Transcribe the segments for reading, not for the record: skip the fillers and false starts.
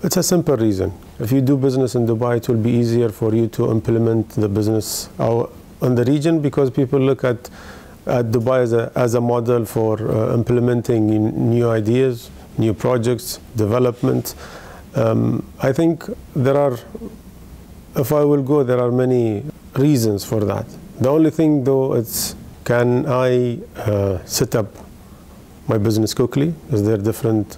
It's a simple reason. If you do business in Dubai, it will be easier for you to implement the business in the region, because people look at Dubai as a model for implementing new ideas, new projects, development. I think if I will go, there are many reasons for that. The only thing though, it's can I set up my business quickly? Is there different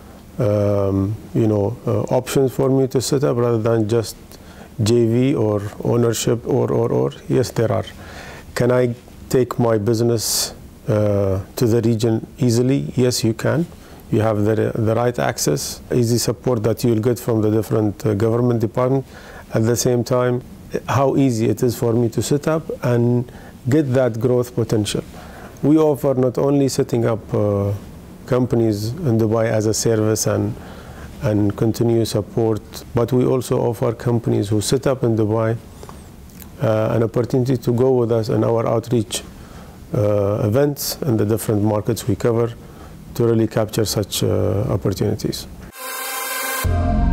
options for me to set up rather than just JV or ownership or? Yes, there are. Can I take my business to the region easily? Yes, you can. You have the right access, easy support that you'll get from the different government departments. At the same time, how easy it is for me to set up and get that growth potential. We offer not only setting up companies in Dubai as a service and continuous support, but we also offer companies who set up in Dubai an opportunity to go with us in our outreach events and the different markets we cover to really capture such opportunities.